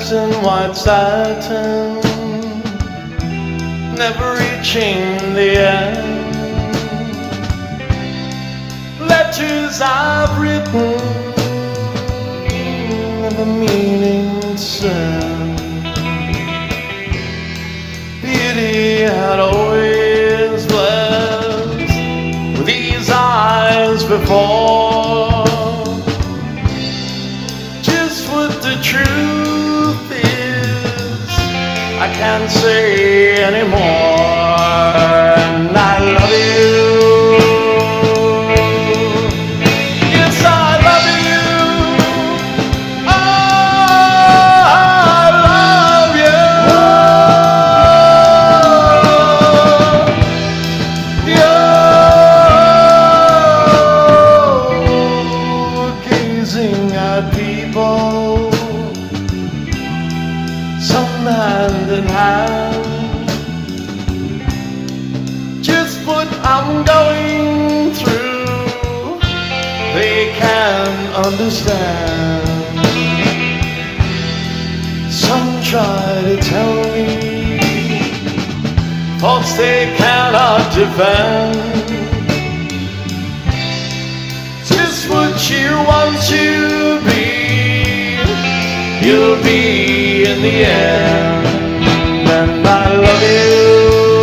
nights in white satin, never reaching the end. Letters I've written, never meaning to send. Beauty had always blessed with these eyes before. Just what the truth is, I can't say anymore. And I love you. People, some hand in hand, just what I'm going through, they can understand. Some try to tell me thoughts they cannot defend. Just what you want to be, you'll be in the end. And I love you.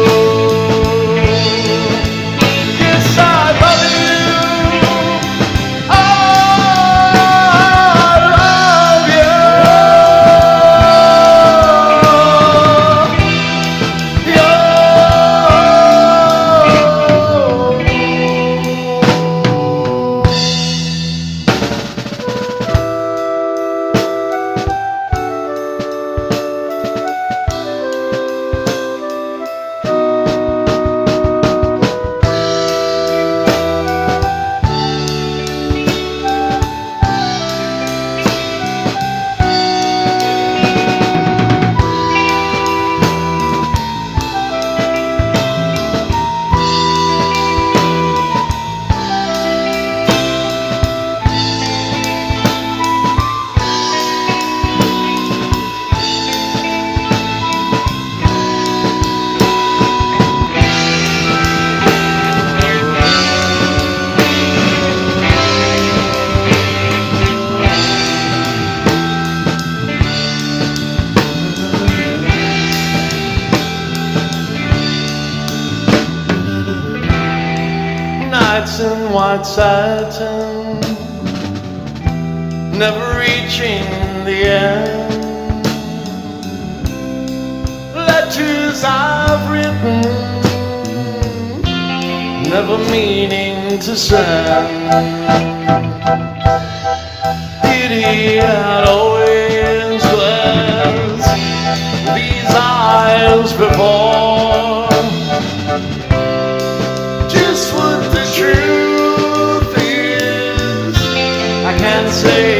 Yes, I love you. I love nights in white satin, never reaching the end. Letters I've written, never meaning to send. Beauty had always blessed these eyes before. Just what the truth is, I can't say